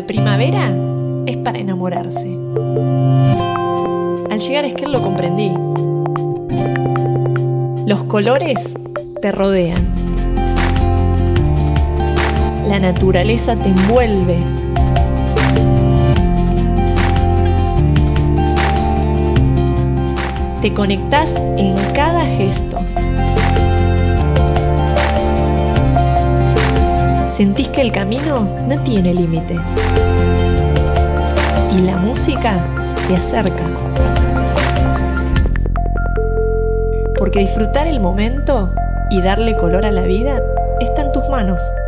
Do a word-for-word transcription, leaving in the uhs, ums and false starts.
La primavera es para enamorarse. Al llegar a Esquel lo comprendí. Los colores te rodean. La naturaleza te envuelve. Te conectás en cada gesto. Sentís que el camino no tiene límite. Y la música te acerca. Porque disfrutar el momento y darle color a la vida está en tus manos.